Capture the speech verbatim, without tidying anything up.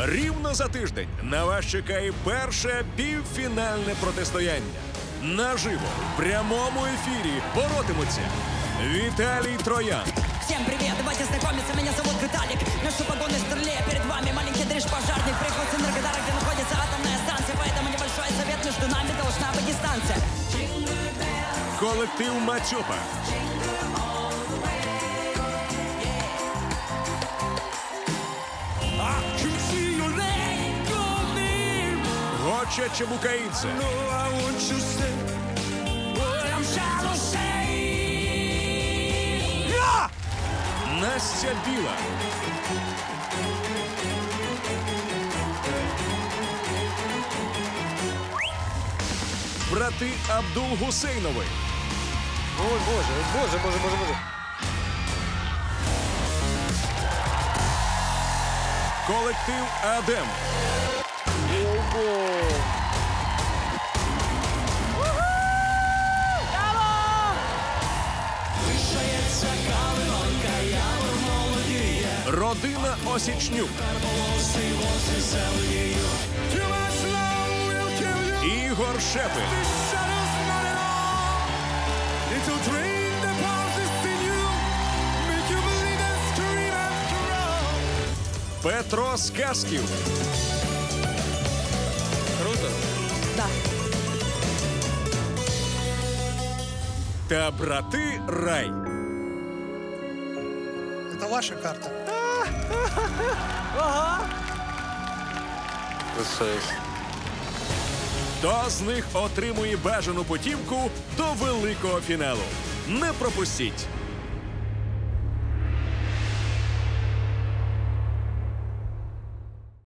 Рівно за тиждень на вас чекає перше півфінальне протистояння. Наживо, в прямому ефірі боротимуться Віталій Троян. Всем привет, давайте знакомиться, меня зовут Виталик. Ношу погоны старлея, перед вами маленький дрыж пожарный. Приехал с Энергодара, где находится атомная станция. Поэтому небольшой совет, между нами должна быть дистанция. Колектив Мацьопа. Гоча Чебукаїдзе. Настя Біла. Брати Абдул-Гусейнови. Ой, боже, боже, боже, боже, боже. Колектив Адем. Ого! Родина Осічнюк. Ігор Шепель. Петро Сказків. Круто. Да. Та брати Рай. Это ваша карта. Красавець. Хто з них отримує бажану путівку до великого фіналу? Не пропустіть!